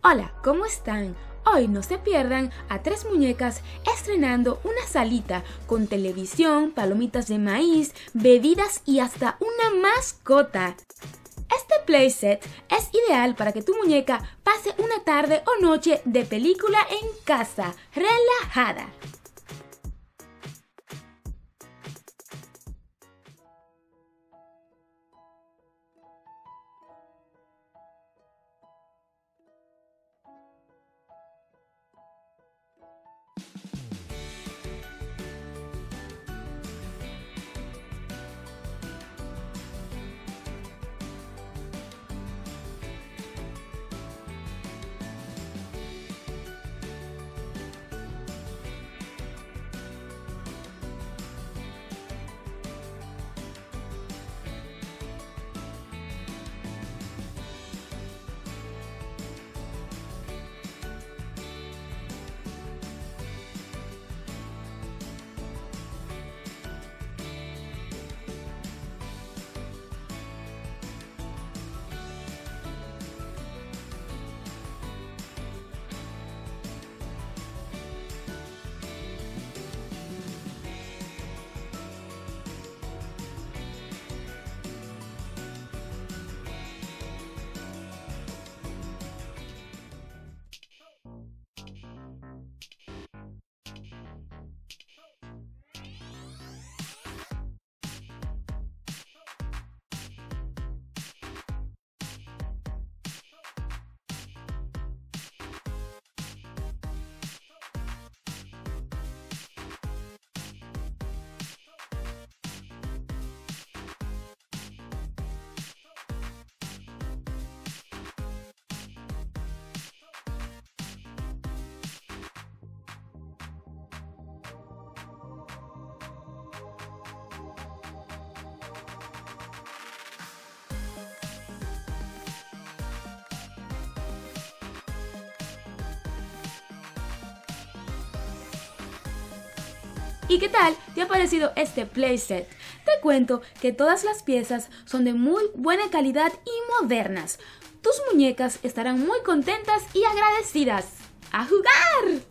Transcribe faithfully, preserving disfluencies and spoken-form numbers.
Hola, ¿cómo están? Hoy no se pierdan a tres muñecas estrenando una salita con televisión, palomitas de maíz, bebidas y hasta una mascota. Este playset es ideal para que tu muñeca pase una tarde o noche de película en casa, relajada. ¿Y qué tal te ha parecido este playset? Te cuento que todas las piezas son de muy buena calidad y modernas. Tus muñecas estarán muy contentas y agradecidas. ¡A jugar!